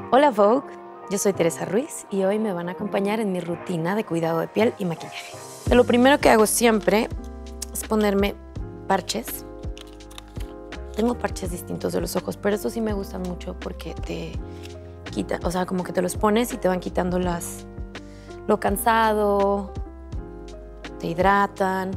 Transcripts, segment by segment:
Hola Vogue, yo soy Teresa Ruiz y hoy me van a acompañar en mi rutina de cuidado de piel y maquillaje. Lo primero que hago siempre es ponerme parches. Tengo parches distintos de los ojos, pero estos sí me gustan mucho porque te quitan, o sea, como que te los pones y te van quitando lo cansado, te hidratan.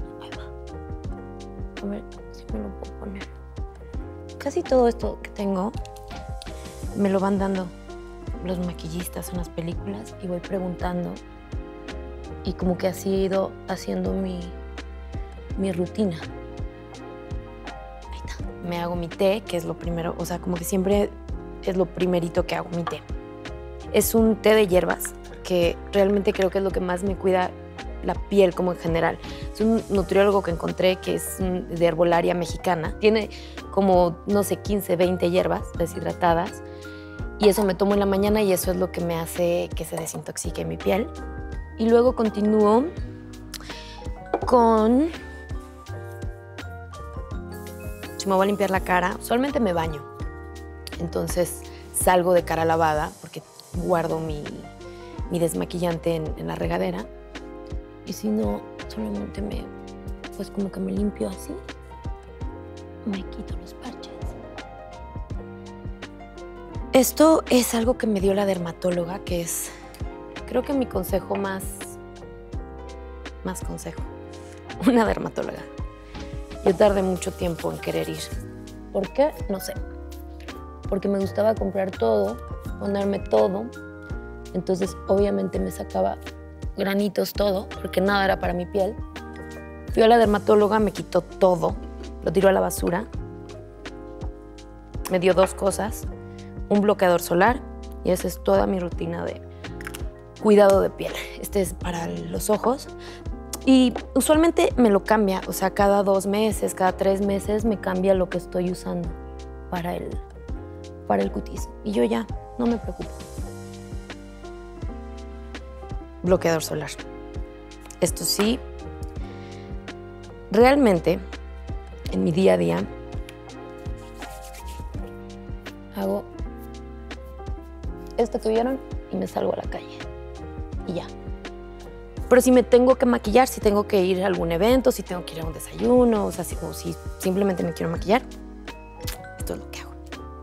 A ver si me lo puedo poner. Casi todo esto que tengo me lo van dando los maquillistas en las películas y voy preguntando y como que así he ido haciendo mi rutina. Ahí está. Me hago mi té, que es lo primero, o sea, como que siempre es lo primerito que hago, mi té. Es un té de hierbas que realmente creo que es lo que más me cuida la piel como en general. Es un nutriólogo que encontré que es de herbolaria mexicana. Tiene como, no sé, 15, 20 hierbas deshidratadas. Y eso me tomo en la mañana y eso es lo que me hace que se desintoxique mi piel. Y luego continúo con... Si me voy a limpiar la cara, usualmente me baño. Entonces salgo de cara lavada porque guardo mi desmaquillante en la regadera. Y si no, solamente pues como que me limpio así. Me quito los parches. Esto es algo que me dio la dermatóloga, que es, creo que mi consejo más consejo, una dermatóloga. Yo tardé mucho tiempo en querer ir. ¿Por qué? No sé. Porque me gustaba comprar todo, ponerme todo. Entonces, obviamente, me sacaba granitos todo, porque nada era para mi piel. Fui a la dermatóloga, me quitó todo, lo tiró a la basura. Me dio 2 cosas. Un bloqueador solar y esa es toda mi rutina de cuidado de piel. Este es para los ojos y usualmente me lo cambia, o sea, cada 2 meses, cada 3 meses me cambia lo que estoy usando para el cutis y yo ya no me preocupo. Bloqueador solar. Esto sí, realmente en mi día a día hago esto que vieron y me salgo a la calle y ya. Pero si me tengo que maquillar, si tengo que ir a algún evento, si tengo que ir a un desayuno, o sea, o si simplemente me quiero maquillar, esto es lo que hago.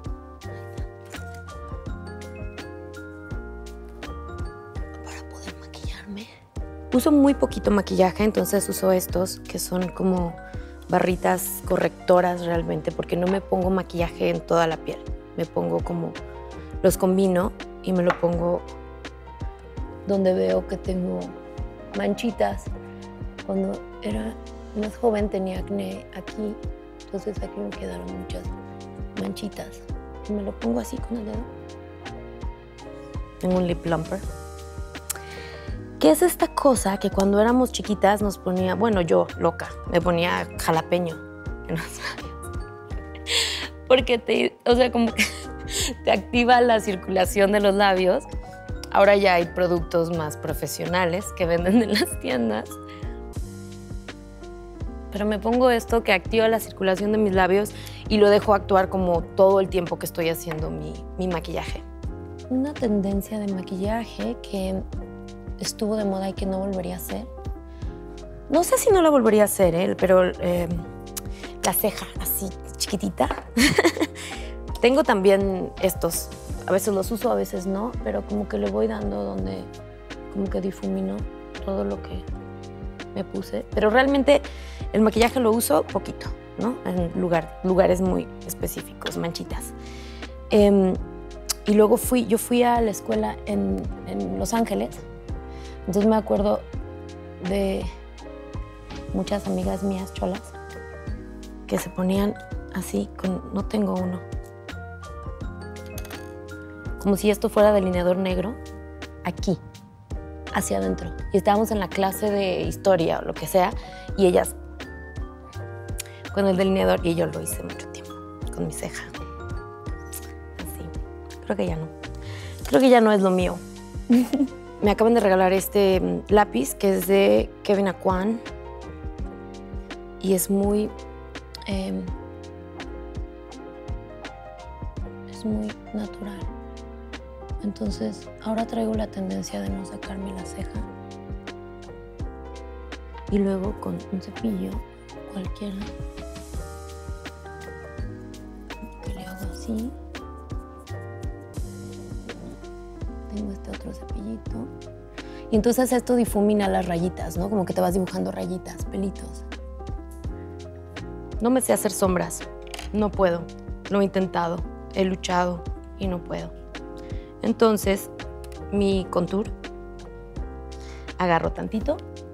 Para poder maquillarme. Uso muy poquito maquillaje, entonces uso estos que son como barritas correctoras realmente, porque no me pongo maquillaje en toda la piel. Me pongo como, los combino y me lo pongo donde veo que tengo manchitas. Cuando era más joven tenía acné aquí, entonces aquí me quedaron muchas manchitas. Y me lo pongo así con el dedo. Tengo un lip plumper. ¿Qué es esta cosa que cuando éramos chiquitas nos ponía, bueno, yo, loca, me ponía jalapeño en los labios? Porque o sea, como que te activa la circulación de los labios. Ahora ya hay productos más profesionales que venden en las tiendas. Pero me pongo esto que activa la circulación de mis labios y lo dejo actuar como todo el tiempo que estoy haciendo mi maquillaje. Una tendencia de maquillaje que estuvo de moda y que no volvería a hacer. No sé si no la volvería a hacer, pero la ceja así chiquitita. Tengo también estos. A veces los uso, a veces no, pero como que le voy dando donde como que difumino todo lo que me puse. Pero realmente el maquillaje lo uso poquito, ¿no? En lugares muy específicos, manchitas. Y luego yo fui a la escuela en Los Ángeles. Entonces me acuerdo de muchas amigas mías cholas que se ponían así, no tengo uno. Como si esto fuera delineador negro, aquí, hacia adentro. Y estábamos en la clase de historia o lo que sea, y ellas con el delineador, y yo lo hice mucho tiempo, con mi ceja. Así. Creo que ya no. Creo que ya no es lo mío. Me acaban de regalar este lápiz que es de Kevyn Aucoin y es muy natural. Entonces, ahora traigo la tendencia de no sacarme la ceja. Y luego con un cepillo cualquiera, que le hago así. Tengo este otro cepillito. Y entonces esto difumina las rayitas, ¿no? Como que te vas dibujando rayitas, pelitos. No me sé hacer sombras. No puedo. Lo he intentado. He luchado y no puedo. Entonces, mi contour, agarro tantito,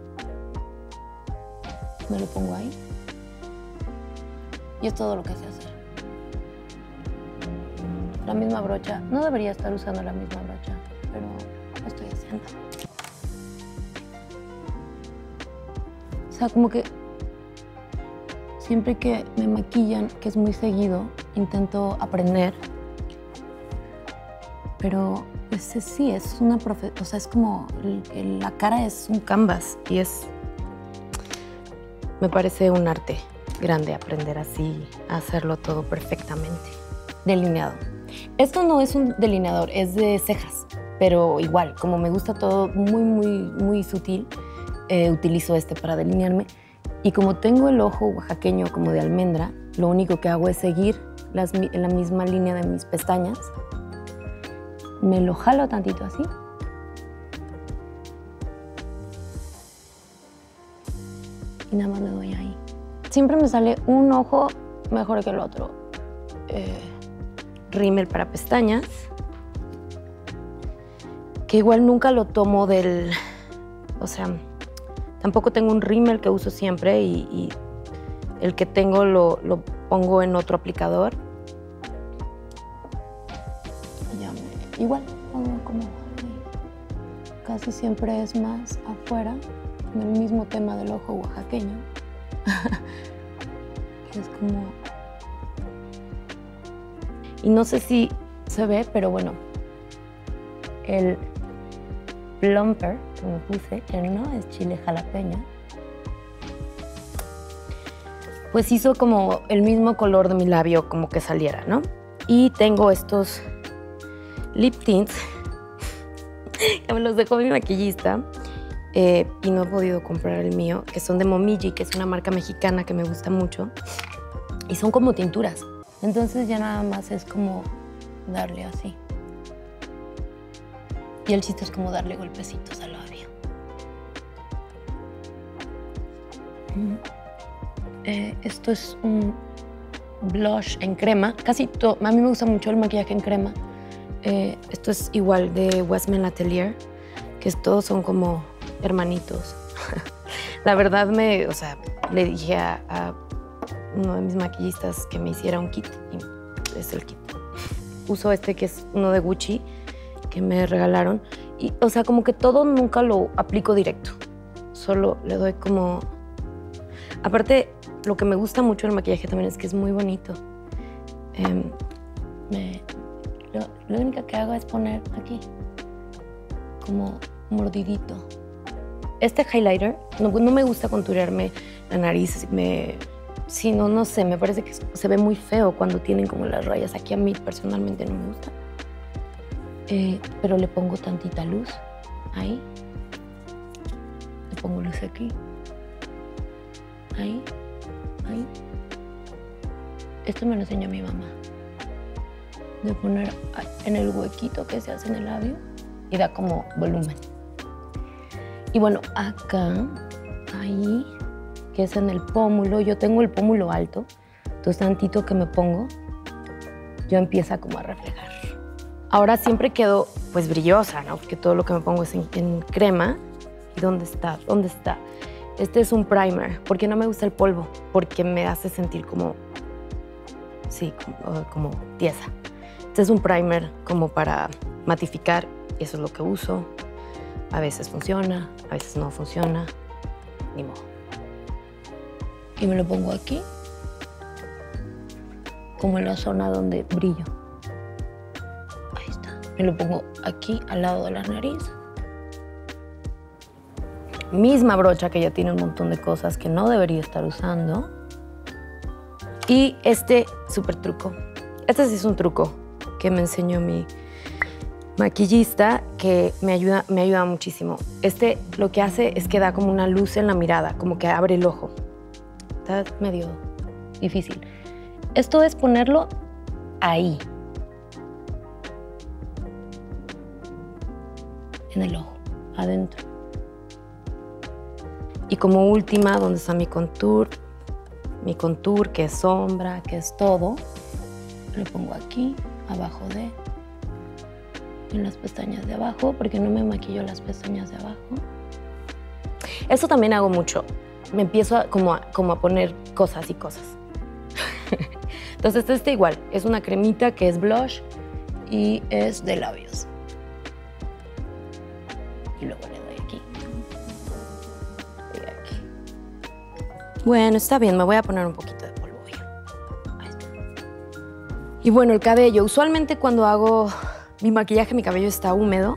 me lo pongo ahí y es todo lo que sé hacer. La misma brocha, no debería estar usando la misma brocha, pero lo estoy haciendo. O sea, como que siempre que me maquillan, que es muy seguido, intento aprender. Pero pues sí, es una o sea, es como la cara es un canvas y me parece un arte grande aprender así a hacerlo todo perfectamente. Delineado. Esto no es un delineador, es de cejas, pero igual, como me gusta todo muy sutil, utilizo este para delinearme. Y como tengo el ojo oaxaqueño como de almendra, lo único que hago es seguir en la misma línea de mis pestañas. Me lo jalo tantito así. Y nada más le doy ahí. Siempre me sale un ojo mejor que el otro. Rímel para pestañas. Que igual nunca lo tomo del... O sea, tampoco tengo un rímel que uso siempre y el que tengo lo pongo en otro aplicador. Igual, como casi siempre es más afuera, en el mismo tema del ojo oaxaqueño, que es como... Y no sé si se ve, pero bueno, el plumper que me puse, que no es chile jalapeño, pues hizo como el mismo color de mi labio, como que saliera, ¿no? Y tengo estos lip tints que me los dejó mi maquillista y no he podido comprar el mío, que son de Momiji, que es una marca mexicana que me gusta mucho y son como tinturas. Entonces ya nada más es como darle así. Y el chiste es como darle golpecitos al labio. Esto es un blush en crema. Casi todo, a mí me gusta mucho el maquillaje en crema. Esto es igual de Westman Atelier, que todos son como hermanitos. La verdad o sea, le dije a uno de mis maquillistas que me hiciera un kit y es el kit. Uso este que es uno de Gucci que me regalaron y, o sea, como que todo nunca lo aplico directo. Solo le doy como... Aparte, lo que me gusta mucho del maquillaje también es que es muy bonito. Lo único que hago es poner aquí, como mordidito. Este highlighter, no me gusta conturarme la nariz, sí, no sé, me parece que se ve muy feo cuando tienen como las rayas. Aquí a mí personalmente no me gusta. Pero le pongo tantita luz, ahí. Le pongo luz aquí. Ahí. Esto me lo enseñó mi mamá. De poner en el huequito que se hace en el labio y da como volumen. Y bueno, acá, ahí, que es en el pómulo, yo tengo el pómulo alto, entonces tantito que me pongo, yo empieza como a reflejar. Ahora siempre quedo pues brillosa, ¿no? Porque todo lo que me pongo es en crema. ¿Y dónde está? ¿Dónde está? Este es un primer. ¿Por qué no me gusta el polvo? Porque me hace sentir como, sí, como tiesa. Este es un primer como para matificar, y eso es lo que uso. A veces funciona, a veces no funciona, ni modo. Y me lo pongo aquí, como en la zona donde brillo. Ahí está. Me lo pongo aquí, al lado de la nariz. Misma brocha que ya tiene un montón de cosas que no debería estar usando. Y este súper truco. Este sí es un truco que me enseñó mi maquillista que me ayuda muchísimo. Este lo que hace es que da como una luz en la mirada, como que abre el ojo. Está medio difícil. Esto es ponerlo ahí. En el ojo, adentro. Y como última, donde está mi contour, que es sombra, que es todo, lo pongo aquí, abajo en las pestañas de abajo, porque no me maquillo las pestañas de abajo. Eso también hago mucho. Me empiezo como a poner cosas y cosas. Entonces este igual, es una cremita que es blush y es de labios. Y luego le doy aquí. Y aquí. Bueno, está bien, me voy a poner un poquito de polvo ya. Ahí está. Y bueno, el cabello. Usualmente cuando hago mi maquillaje, mi cabello está húmedo.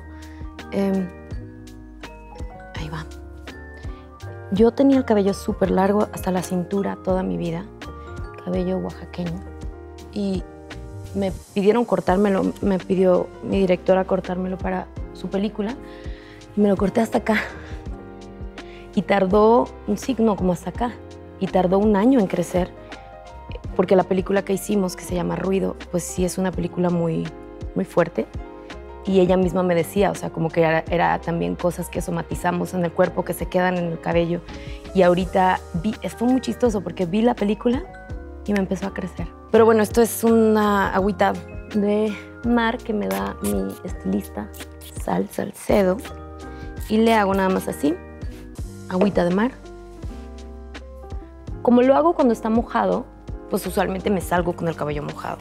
Ahí va. Yo tenía el cabello súper largo hasta la cintura toda mi vida. Cabello oaxaqueño. Y me pidieron cortármelo, me pidió mi directora cortármelo para su película. Me lo corté hasta acá. Y tardó como hasta acá. Y tardó un año en crecer. Porque la película que hicimos, que se llama Ruido, pues sí es una película muy, muy fuerte. Y ella misma me decía, o sea, como que era también cosas que somatizamos en el cuerpo, que se quedan en el cabello. Y ahorita fue muy chistoso porque vi la película y me empezó a crecer. Pero bueno, esto es una agüita de mar que me da mi estilista, Sal Salcedo. Y le hago nada más así, agüita de mar. Como lo hago cuando está mojado, pues usualmente me salgo con el cabello mojado.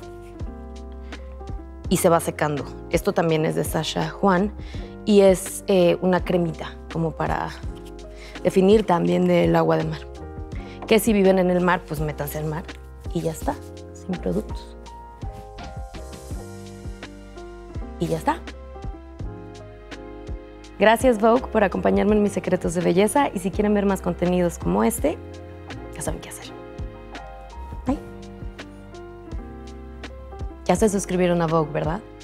Y se va secando. Esto también es de Sacha Juan y es una cremita, como para definir también del agua de mar. Que si viven en el mar, pues métanse al mar y ya está, sin productos. Y ya está. Gracias, Vogue, por acompañarme en mis secretos de belleza. Y si quieren ver más contenidos como este, ya saben qué hacer. Bye. Ya se suscribieron a Vogue, ¿verdad?